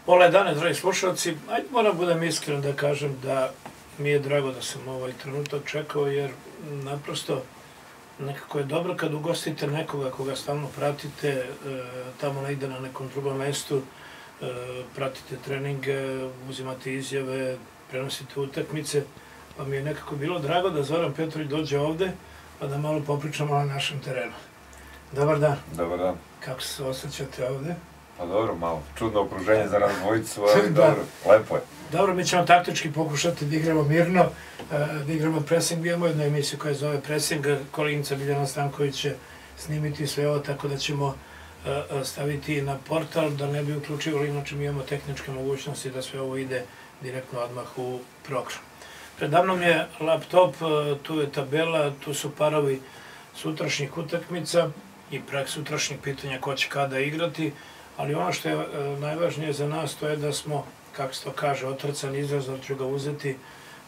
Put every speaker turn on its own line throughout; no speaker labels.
Pola 11, dragi slušalci, ajde moram budem iskren da kažem da mi je drago da sam ovaj trenutak čekao, jer naprosto nekako je dobro kad ugostite nekoga koga stalno pratite, tamo negde na nekom drugom mestu, pratite treninge, uzimate izjave, prenosite utakmice, pa mi je nekako bilo drago da Zoran Petrović dođe ovde, pa da malo popričamo na našem terenu. Dobar dan.
Dobar dan.
Kako se osjećate ovde?
Pa dobro, malo čudno okruženje za nas dvojicu, ali dobro, lepo je.
Dobro, mi ćemo taktički pokušati da igramo mirno, da igramo pressing. Imamo jednu emisiju koja zove Pressing, koleginica Biljana Stanković će snimiti sve ovo, tako da ćemo staviti na portal, da ne bi uključivali, inače mi imamo tehničke mogućnosti da sve ovo ide direktno odmah u program. Predavnom je laptop, tu je tabela, tu su parovi sutrašnjih utakmica i preksutrašnjih pitanja ko će kada igrati, ali ono što je najvažnije za nas to je da smo, kako se to kaže, otrcan izraz, da ću ga uzeti,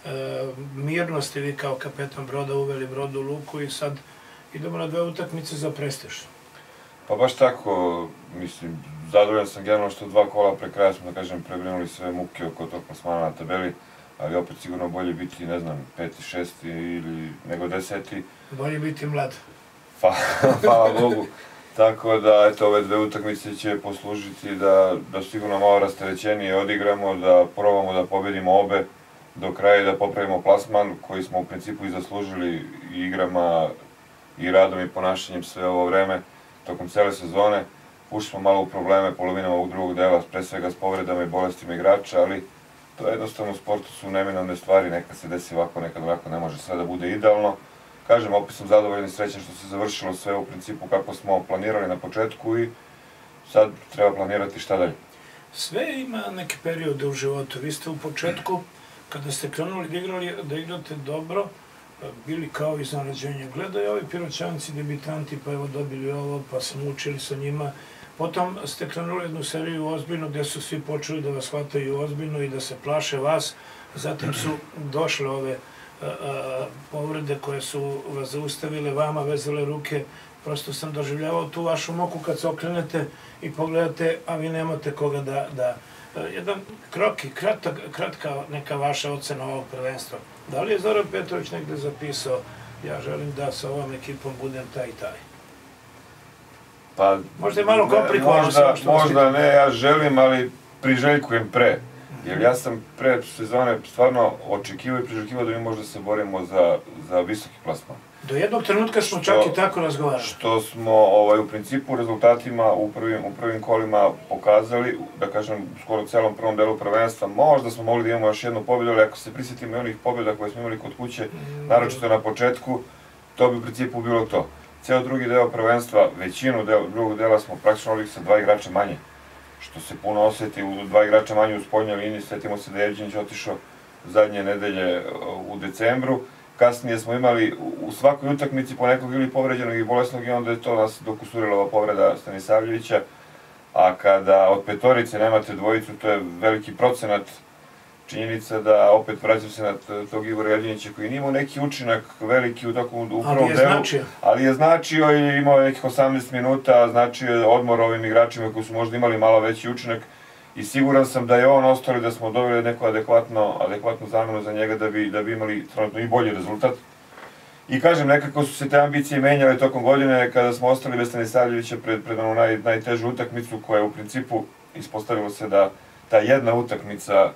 mirno ste vi kao kapetan broda uveli brod u luku i sad idemo na 2 utakmice za prestiž.
Pa baš tako, mislim, zadovoljan sam generalno što 2 kola pre kraja smo, da kažem, prebrinuli sve muke oko tog plasmana na tabeli, ali opet sigurno bolje biti, ne znam, 5. 6. ili nego 10.
Bolje biti mlad.
Hvala Bogu. Tako da, eto, ove 2 utakmice će poslužiti da sigurno malo rasterećenije odigramo, da probamo da pobedimo obe do kraja i da popravimo plasman koji smo u principu i zaslužili i igrama i radom i ponašanjem sve ovo vreme tokom cele sezone. Ušli smo malo u probleme polovinom ovog drugog dela, pre svega s povredama i bolestima igrača, ali to je jednostavno u sportu su neminovne stvari, nekad se desi ovako, nekad ovako, ne može sve da bude idealno. Kažem, opet sam zadovoljan i srećan što se završilo sve u principu kako smo planirali na početku i sad treba planirati šta dalje.
Sve ima neke periode u životu. Vi ste u početku, kada ste krenuli da igrate dobro, bili kao iznenađenje. Gledaju ovi Piroćanci, debitanti, pa evo dobili ovo, pa sam učili sa njima. Potom ste krenuli jednu seriju ozbiljno, gde su svi počeli da vas shvataju ozbiljno i da se plaše vas. Zatim su došle ove povrede koje su vas zaustavile, vama vezale ruke. Prosto sam doživljavao tu vašu moku kad se okrenete i pogledate, a vi nemate koga da... Jedan kratka neka vaša ocena ovog prvenstva. Da li je Zoran Petrović negde zapisao, ja želim da sa ovom ekipom budem taj i taj?
Pa...
Možda je malo komplikovano.
Možda ne, ja želim, ali priželjkujem pre. Jer ja sam pre sezone stvarno očekivao i priželjkivao da mi možda se borimo za visoki plasman.
Do jednog trenutka smo čak i tako razgovarali.
Što smo u principu rezultatima u prvim kolima pokazali, da kažem, skoro celom prvom delu prvenstva, možda smo mogli da imamo još jednu pobjedu, ali ako se prisjetimo i onih pobjeda koje smo imali kod kuće, naročito na početku, to bi u principu bilo to. Ceo drugi deo prvenstva, većinu drugog dela smo praktično ovih sa 2 igrača manje, što se puno osjeti, u 2 igrača manje u spoljnoj liniji. Sjetimo se da je Evđinić otišao zadnje nedelje u decembru. Kasnije smo imali u svakoj utakmici po nekog ili povređenog i bolesnog i onda je to nas dokusurila ova povreda Stanisavljevića. A kada od petorice nemate dvojicu, to je veliki procenat. Činjenica da, opet vraćam se na tog Igora Evđinića koji nije imao neki učinak veliki u prvom delu, ali je značio i imao nekih 18 minuta, značio je odmor ovim igračima koji su možda imali malo veći učinak i siguran sam da je on ostali da smo doveli neku adekvatnu zamenu za njega da bi imali trenutno i bolji rezultat. I kažem, nekako su se te ambicije menjale tokom godine kada smo ostali bez Stanisavljevića pred onu najtežu utakmicu koja je u principu ispostavilo se da ta jedna utakmica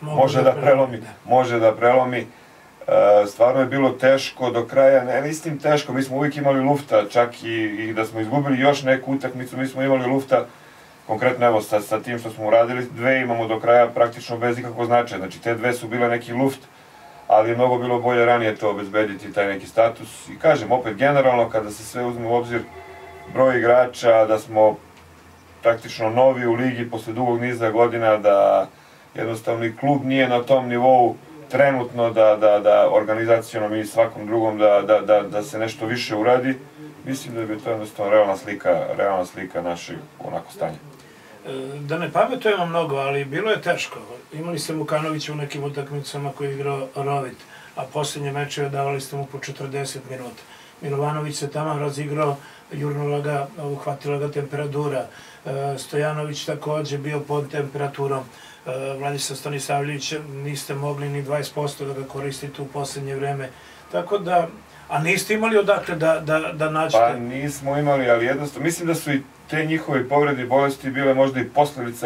može da prelomi. Stvarno je bilo teško do kraja, ne mislim teško, mi smo uvijek imali lufta, čak i da smo izgubili još neku utakmicu, mi smo imali lufta, konkretno evo sa tim što smo uradili, 2 imamo do kraja praktično bez ikakvog značaja, znači te 2 su bile neki luft, ali je mnogo bilo bolje ranije to obezbediti, taj neki status. I kažem, opet generalno, kada se sve uzme u obzir broj igrača, da smo praktično novi u ligi posle dugog niza godina, da jednostavno i klub nije na tom nivou trenutno da organizacionom i svakom drugom da se nešto više uradi, mislim da bi to jednostavno realna slika našeg onako stanja.
Da ne pametujemo mnogo, ali bilo je teško. Imali ste Mukanovića u nekim utakmicama koji je igrao rovit, a posljednje mečeve davali ste mu po 40 minuta. Milovanović se tamo razigrao, jurnula ga, uhvatila ga temperatura. Stojanović takođe bio pod temperaturom. Vladislav Stanisavljević niste mogli ni 20% da ga koristite u poslednje vreme. Tako da, a niste imali odakle da nađete?
Pa nismo imali, ali jednostavno, mislim da su i te njihove povrede i bolesti bile možda i posledica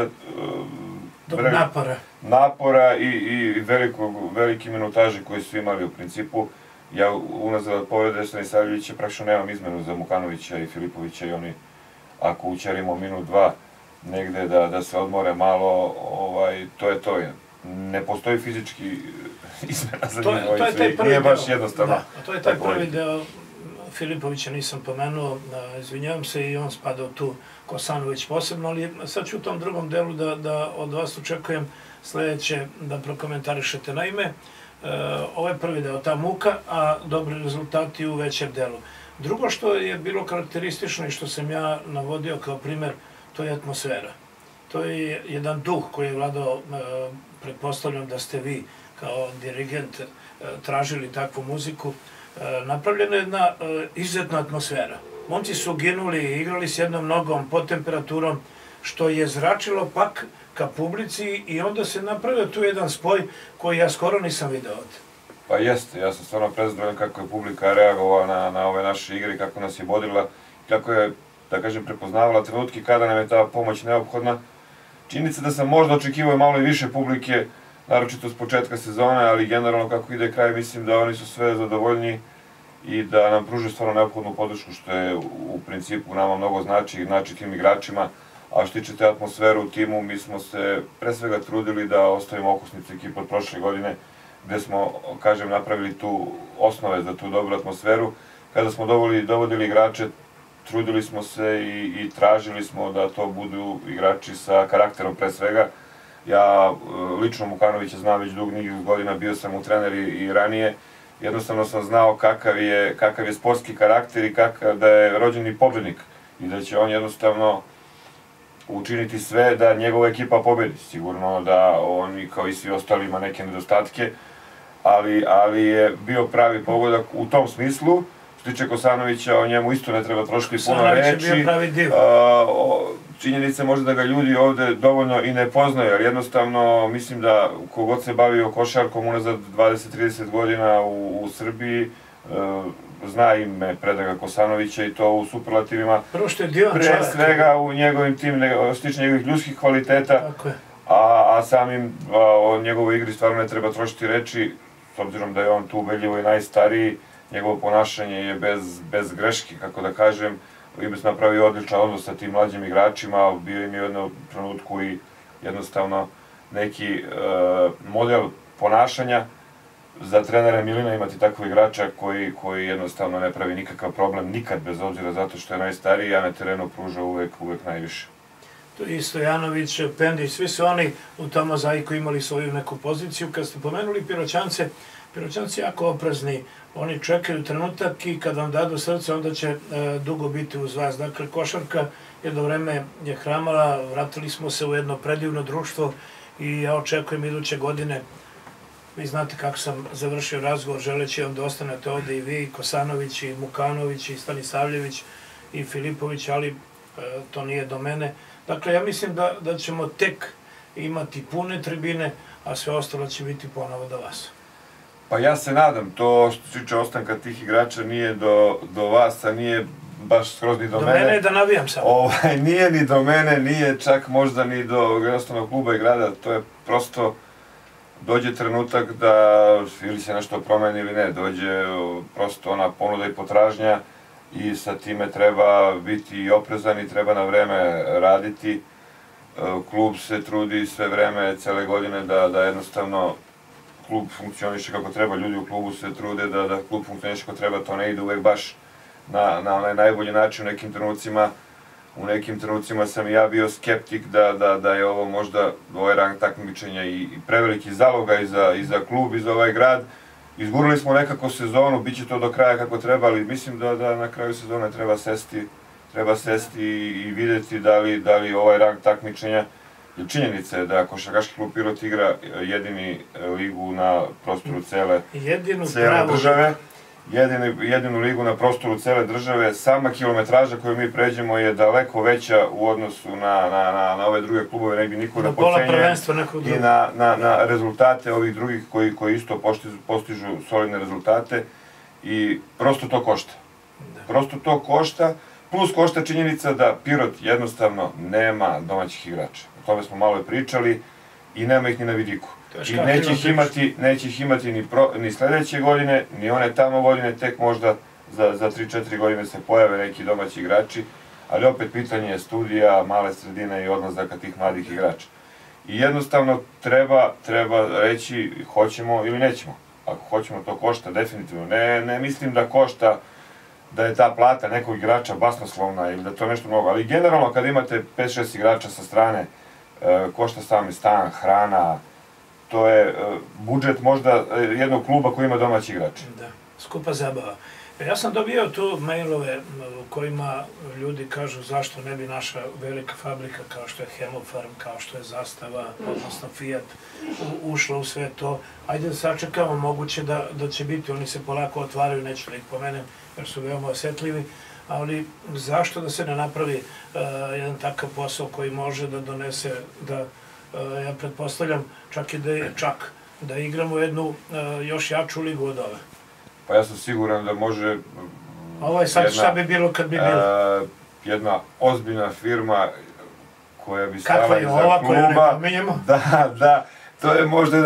napora i velike minutaže koje su imali u principu. Ja unazad od povrede Stanisavljevića praktično nemam izmenu za Mukanovića i Filipovića i oni, ako učerimo minut, dva, negde da se odmore malo, to je to. Ne postoji fizički izmena za njih, nije baš jednostavno.
Da, to je taj prvi deo. Filipovića nisam pomenuo, izvinjavam se, i on spada u tu, Kosanović posebno, ali sad ću u tom drugom delu da od vas očekujem sledeće da prokomentarišete. Naime, ovo je prvi deo, ta muka, a dobri rezultati u većem delu. Drugo što je bilo karakteristično i što sam ja navodio kao primer, to je atmosfera. To je jedan duh koji je vladao, pretpostavljam da ste vi kao dirigent tražili takvu muziku. Napravljena je jedna izuzetna atmosfera. Momci su ginuli, igrali s jednom nogom pod temperaturom, što je zračilo pak ka publici i onda se napravio tu jedan spoj koji ja skoro nisam video ovde.
Pa jeste, ja sam stvarno prezadovoljan kako je publika reagovala na ove naše igre i kako nas je bodila, kako je, da kažem, prepoznavala trenutke kada nam je ta pomoć neophodna. Činjenica da sam možda očekivao malo i više publike, naročito s početka sezone, ali generalno kako ide kraj, mislim da oni su sve zadovoljni i da nam pruže stvarno neophodnu podršku, što je u principu nama mnogo znači tim igračima. A što tiče te atmosfere u timu, mi smo se pre svega trudili da ostavimo okosnicu ekipu od prošle godine, gde smo, kažem, napravili tu osnove za tu dobru atmosferu. Kada smo dovodili igrače, trudili smo se i tražili smo da to budu igrači sa karakterom pre svega. Ja lično Mukanovića znam već dug niz godina, bio sam mu trener i ranije. Jednostavno sam znao kakav je sportski karakter i da je rođeni pobednik i da će on jednostavno učiniti sve da njegova ekipa pobedi. Sigurno da on, kao i svi ostali, ima neke nedostatke, ali je bio pravi pogodak u tom smislu. Što tiče Kosanovića, o njemu isto ne treba trošiti puno reči.
Kosanović je bio pravi div.
Činjenica možda da ga ljudi ovde dovoljno i ne poznaju, jer jednostavno mislim da kogod se bavio košarkom unazad 20-30 godina u Srbiji, zna ime Predraga Kosanovića i to u superlativima.
Prvo što je divan čovjek.
Pre svega u njegovim tim, što tiče njegovih ljudskih kvaliteta, a samim o njegovoj igri stvarno ne treba trošiti reči, s obzirom da je on tu ubedljivo i najstariji, njegovo ponašanje je bez greške, kako da kažem. Ibis napravio odličan odnos sa tim mlađim igračima, bio im je u jednom trenutku i jednostavno neki model ponašanja za trenera Milina imati takvog igrača koji jednostavno ne pravi nikakav problem nikad, bez obzira zato što je najstariji, a na terenu pruža uvek najviše.
To je Stojanović, Pendić, svi su oni u tom mozaiku imali svoju neku poziciju. Kad ste pomenuli Piroćance, Piroćanci jako oprezni, oni čekaju trenutak i kad vam dadu srce, onda će dugo biti uz vas. Dakle, košarka jedno vreme je hramala, vratili smo se u jedno predivno društvo i ja očekujem iduće godine. Vi znate kako sam završio razgovor, želeći vam da ostanete ovde i vi, i Kosanović, i Mukanović, i Stanisavljević, i Filipović, ali to nije do mene. Dakle, ja mislim da ćemo tek imati pune tribine, a sve ostalo će biti ponovo do vas.
Pa ja se nadam, to što se tiče ostanka tih igrača nije do vas, a nije baš skroz ni do mene.
Do mene je da navijam samo.
Nije ni do mene, nije čak možda ni do jednostavnog kluba i grada, to je prosto dođe trenutak da ili se nešto promeni ili ne, dođe prosto ona ponuda i potražnja i sa time treba biti oprezan i treba na vreme raditi. Klub se trudi sve vreme, cele godine da jednostavno klub funkcioniše kako treba, ljudi u klubu se trude da klub funkcioniše kako treba, to ne ide uvek baš na onaj najbolji način u nekim trenucima. U nekim trenucima sam i ja bio skeptik da je ovo možda ovaj rang takmičenja i preveliki zaloga i za klub i za ovaj grad. Izgurali smo nekako sezonu, bit će to do kraja kako treba, ali mislim da na kraju sezone treba sesti i videti da li ovaj rang takmičenja, jer činjenica je da košarkaški klub Pirot igra jedini ligu na prostoru cele države jedinu ligu na prostoru cele države. Sama kilometraža koju mi pređemo je daleko veća u odnosu na ove druge klubove, ne bi niko da pocenjuje, i na rezultate ovih drugih koji isto postižu solidne rezultate, i prosto to košta. Prosto to košta, plus košta činjenica da Pirot jednostavno nema domaćih igrača. O tome smo malo pričali i nema ih ni na vidiku. I neće ih imati ni sledeće godine, ni one tamo godine, tek možda za 3-4 godine se pojave neki domaći igrači, ali opet pitanje je studija, male sredine i odlazaka tih mladih igrača. I jednostavno treba reći hoćemo ili nećemo. Ako hoćemo, to košta definitivno. Ne mislim da košta, da je ta plata nekog igrača basnoslovna ili da to nešto mnogo, ali generalno kad imate 5-6 igrača sa strane, košta sami stan, hrana, to je budžet možda jednog kluba koji ima domaći igrač.
Da, skupa zabava. Ja sam dobio tu mailove u kojima ljudi kažu zašto ne bi naša velika fabrika kao što je Hemofarm, kao što je Zastava, odnosno Fiat, ušla u sve to. Ajde da sačekamo, moguće da će biti, oni se polako otvaraju, neću da ih pomenem jer su veoma osetljivi, ali zašto da se ne napravi jedan takav posao koji može da donese, da ja pretpostavljam čak da igramo jednu još jaču ligu od ove.
Pa ja sam siguran da može...
Ovo je sad šta bi bilo kad bi bilo?
Jedna ozbiljna firma koja bi stala
iza kluba... Kakva je ova koju ne pominjemo?
Da, to je možda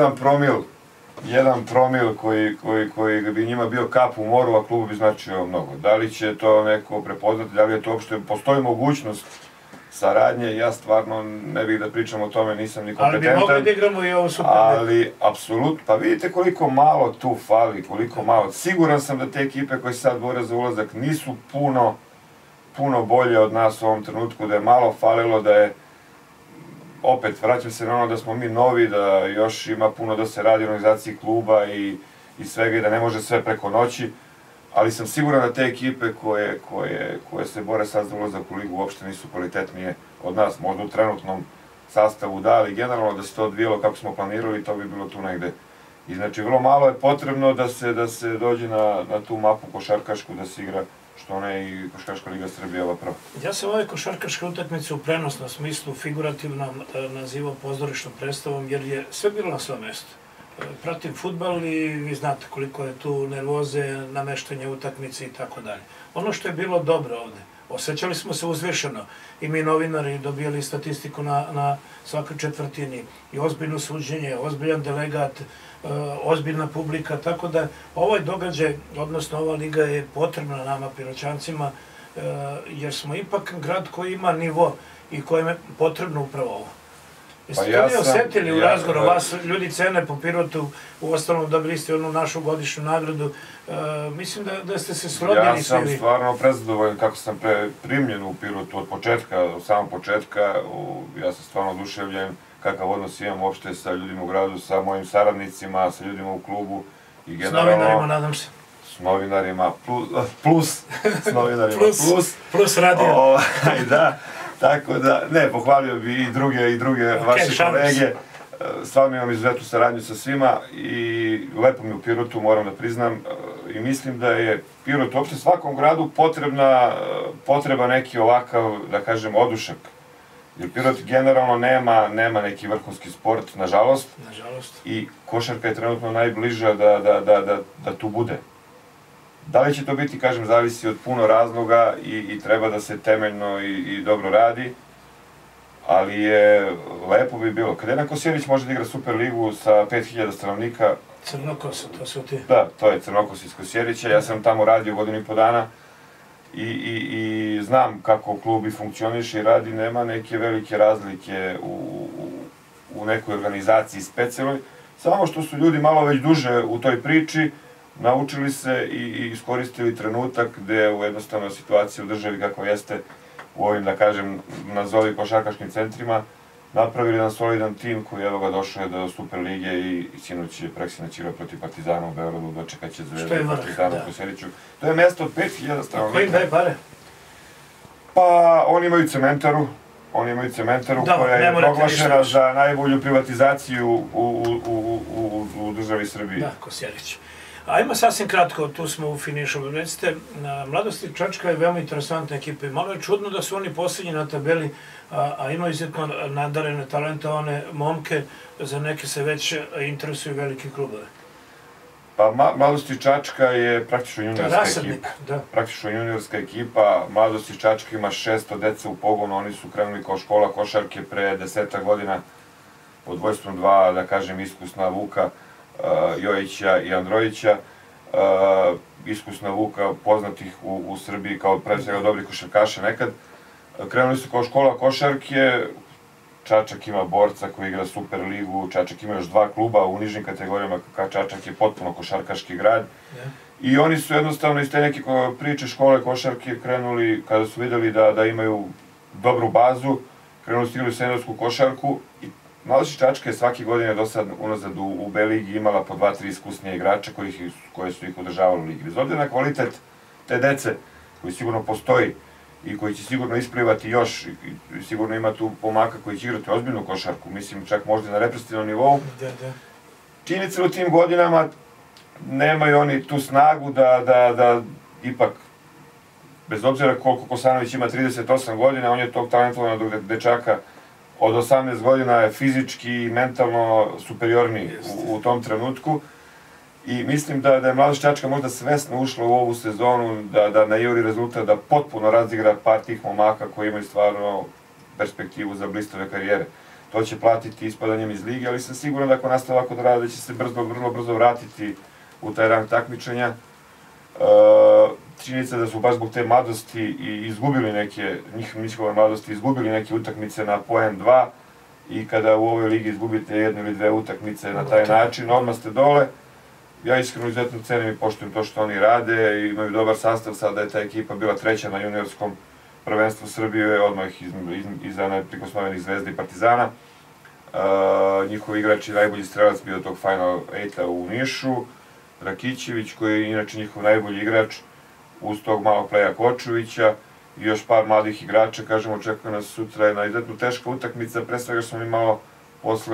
jedan promil koji bi njima bio kap u moru, a klubu bi značio mnogo. Da li će to neko prepoznati, da li je to uopšte, postoji mogućnost saradnje, ja stvarno ne bih da pričam o tome, nisam ni kompetentan.
Ali bi mogli da igramo i ovo Super Ligu.
Ali, apsolutno, pa vidite koliko malo tu fali, koliko malo. Siguran sam da te ekipe koje sad bore za ulazak nisu puno bolje od nas u ovom trenutku, da je malo falilo, da je, opet, vraćam se na ono da smo mi novi, da još ima puno da se radi u organizaciji kluba i svega i da ne može sve preko noći. Ali sam siguran da te ekipe koje se bore sad za ulazak u ligu uopšte nisu kvalitetnije od nas. Možda u trenutnom sastavu da, ali generalno da se to odvijelo kako smo planirali, to bi bilo tu negde. I znači, vrlo malo je potrebno da se dođe na tu mapu košarkašku, da se igra što ne i Košarkaška liga Srbije, ova prva.
Ja sam ove košarkaške utakmice u prenosnom smislu figurativno nazivao pozorišnom predstavom, jer je sve bilo na svom mestu. Pratim fudbal i vi znate koliko je tu nervoze, nameštanje utakmice i tako dalje. Ono što je bilo dobro ovde, osjećali smo se uzvišeno i mi novinari dobijali statistiku na svakoj četvrtini i ozbiljno suđenje, ozbiljan delegat, ozbiljna publika, tako da ovaj događaj, odnosno ova liga je potrebna nama Piroćancima, jer smo ipak grad koji ima nivo i kojem je potrebno upravo ovo. Jeste to vi osetili u razgovoru, vas ljudi cene po Pirotu, u ostalom dobili ste onu našu godišnju nagradu, mislim da ste se srodili svi vi.
Ja sam stvarno prezadovoljan kako sam primljen u Pirotu od početka, od samog početka, ja sam stvarno oduševljen kakav odnos imam uopšte sa ljudima u gradu, sa mojim saradnicima, sa ljudima u klubu i generalno...
S novinarima, nadam se.
S novinarima, plus, s novinarima,
plus radio.
Da. Tako da, ne, pohvalio bi i druge vaše kolege. Stvarno imam izuzetnu saradnju sa svima i lepo mi u Pirotu, moram da priznam. I mislim da je Pirot uopšte svakom gradu potreba neki ovakav, da kažem, odušak. Jer Pirot generalno nema neki vrhunski sport, nažalost. I košarka je trenutno najbliža da tu bude. Da li će to biti, kažem, zavisi od puno razloga i treba da se temeljno i dobro radi, ali je lepo bi bilo. Kad jedan Kosjerić može da igra Super ligu sa 5000 stanovnika...
Crnokosa, to su ti.
Da, to je Crnokos iz Kosjerića, ja sam tamo radio 1,5 godina i znam kako klub i funkcioniše i radi, nema neke velike razlike u nekoj organizaciji specijalnoj, samo što su ljudi malo već duže u toj priči, naučili se i iskoristili trenutak gde u jednostavnoj situaciji u državi kako jeste u ovim, da kažem, nazovi košarkaškim centrima, napravili jedan solidan tim koji evo ga došao do Super lige i sinoć je preksinoć igrao protiv Partizana u Beogradu, dočekat će Zvezda i Partizana u Kosjeriću. To je mesto od 5000 stanovnika.
Koji im daje pare?
Pa, oni imaju cementaru koja je proglašena za najbolju privatizaciju u državi Srbiji.
Da, Kosjerić. Ajmo sasvim kratko, tu smo u finišu. Recite, Mladost Čačka je veoma interesantna ekipa i malo je čudno da su oni posljednji na tabeli, a imaju izuzetno nadarene, talentovane momke, za neke se već interesuju velike klubove.
Pa Mladost Čačka je praktično juniorska ekipa. Praktično juniorska ekipa. Mladost Čačka ima 600 deca u pogonu, oni su krenuli kao škola košarke pre 10 godina pod vojstvom dva, da kažem, iskusna Vuka Jojića i Androjića. Iskusna Vuka, poznatih u Srbiji kao pre svega dobrih košarkaša nekad. Krenuli su kao škola košarke, Čačak ima borca koji igra Super ligu, Čačak ima još 2 kluba u nižim kategorijama, Čačak je potpuno košarkaški grad. I oni su jednostavno iz te neke priče škole košarke krenuli, kada su videli da imaju dobru bazu, krenuli su igrali seniorsku košarku i Mladost Čačka je svake godine do sad unazad u B ligi imala po 2-3 iskusnije igrača koje su ih održavali u ligi. Bez obzira na kvalitet te dece, koji sigurno postoji i koji će sigurno isplivati još, i sigurno ima tu pomaka koji će igrati ozbiljnu košarku, mislim čak možda na reprezentativnom nivou. Činjenica u tim godinama nemaju oni tu snagu da ipak, bez obzira koliko Kosanović ima 38 godina, on je tog talentovanog dečaka od 18 godina je fizički i mentalno superiorniji u tom trenutku. I mislim da je Mladost Čačka možda svesno ušla u ovu sezonu, da najuri rezultat, da potpuno razigra par tih momaka koji imaju stvarno perspektivu za blistave karijere. To će platiti ispadanjem iz lige, ali sam siguran da ako nastave ovako da rade, da će se vrlo brzo vratiti u taj rang takmičenja. Činjenica da su baš zbog te mladosti i izgubili njihove mladosti, izgubili neke utakmice na poen 2 i kada u ovoj ligi izgubite 1 ili 2 utakmice na taj način, odmah ste dole. Ja iskreno izuzetno cenim i poštujem to što oni rade, imaju dobar sastav, sada je ta ekipa bila 3. na juniorskom prvenstvu Srbije, odmah iza neprikosnovenih Zvezda i Partizana. Njihov igrač i najbolji strelac bio tog Final 8-a u Nišu, Rakićević, koji je inače njihov najbolji igrač, uz tog malog Pleja Kočovića i još par mladih igrača. Kažem, očekuje nas sutra jedna izuzetno teška utakmica, pre svega smo mi malo posle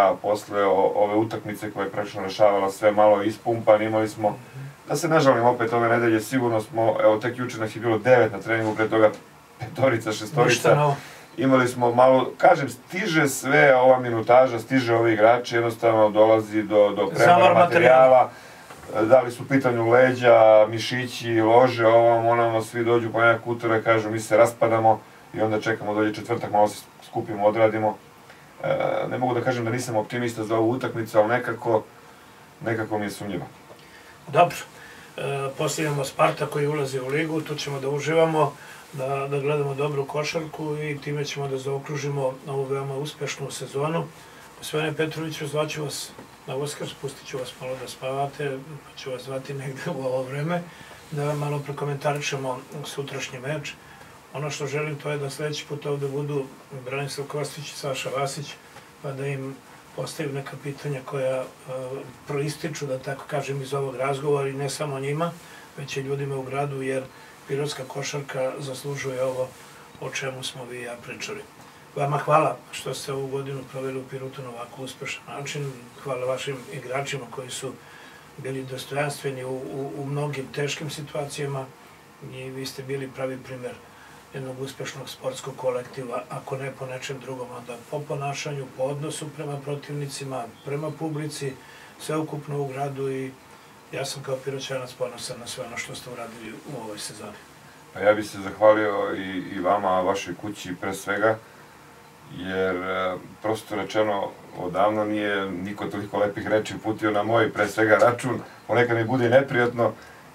ove utakmice koja je praktično rešavala sve malo ispumpan, imali smo, da se ne žalim opet ove nedelje, sigurno smo, evo tek juče nas je bilo 9 na treningu, pre toga 5-orica, 6-orica, imali smo malo, kažem, stiže sve ova minutaža, stiže ovi igrači, jednostavno dolazi do premora materijala, da li su u pitanju leđa, mišići, lože, onamo, svi dođu po nekak utorak, kažu mi se raspadamo i onda čekamo dođe četvrtak, malo se skupimo, odradimo. Ne mogu da kažem da nisam optimista za ovu utakmicu, ali nekako mi je sumnjivo.
Dobro. Poslije imamo Sparta koji ulazi u ligu, tu ćemo da uživamo, da gledamo dobru košarku i time ćemo da zaokružimo ovu veoma uspešnu sezonu. Gospodine Petroviću, zvaću vas na Uskrs, pustit ću vas malo da spavate, pa ću vas zvati negde u ovo vreme, da malo prokomentarišemo sutrašnji meč. Ono što želim to je da sledeći put ovde budu Branislav Kostić i Saša Vasić, pa da im postavim neka pitanja koja proističu, da tako kažem, iz ovog razgovora i ne samo njima, već i ljudima u gradu, jer pirotska košarka zaslužuje ovo o čemu smo vi i ja pričali. Vama hvala što ste ovu godinu proveli u Pirotu na ovako uspešan način. Hvala vašim igračima koji su bili dostojanstveni u mnogim teškim situacijama i vi ste bili pravi primer jednog uspešnog sportskog kolektiva, ako ne po nečem drugom, onda po ponašanju, po odnosu prema protivnicima, prema publici, sveukupno u gradu i ja sam kao Piroćanac ponosan na sve ono što ste uradili u ovoj sezoni.
Pa ja bih se zahvalio i vama, vašoj kući pre svega, jer prosto rečeno odavno nije niko toliko lepih reči uputio na moj pre svega račun, ponekad mi bude neprijatno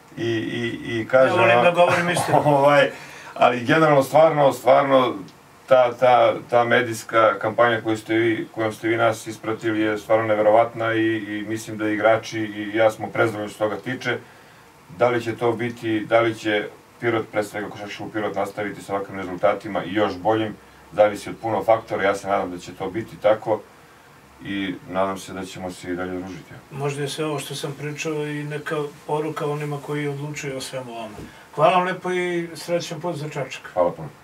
i kažem...
Ne volim da govorim istinu.
Ali generalno, stvarno, ta medijska kampanja kojom ste vi nas ispratili je stvarno neverovatna i mislim da igrači i ja smo prezadovoljni što toga tiče. Da li će to biti, da li će Pirot, pre svega košarkaški Pirot, nastaviti sa ovakvim rezultatima i još boljim, zavisi od puno faktora, ja se nadam da će to biti tako i nadam se da ćemo se i dalje družiti.
Možda je sve ovo što sam pričao i neka poruka onima koji odlučuju o svemu ovome. Hvala vam lepo i srećan put za Čačak.
Hvala puno.